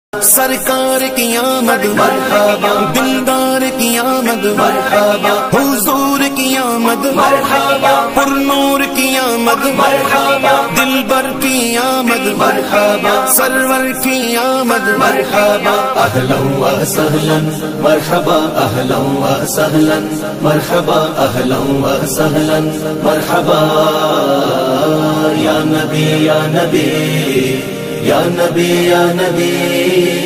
सरकार की आमद मरहबा, दिलदार की आमद मरहबा, हुजूर की आमद मरहबा, पुरनूर की आमद मरहबा, दिलबर की आमद मरहबा, सरवर की आमद मरहबा। अहलन व सहलन मरहबा, अहलन व सहलन मरहबा, अहलन व सहलन मरहबा। या नबी या नबी या नबी या नबी